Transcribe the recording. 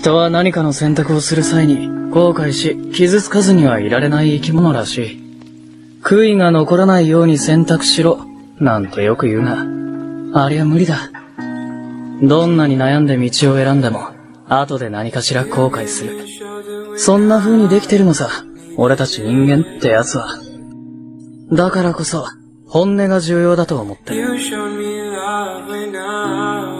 人は何かの選択をする際に後悔し傷つかずにはいられない生き物らしい。悔いが残らないように選択しろなんとよく言うが、ありゃ無理だ。どんなに悩んで道を選んでも後で何かしら後悔する。そんな風にできてるのさ、俺たち人間ってやつは。だからこそ本音が重要だと思ってる。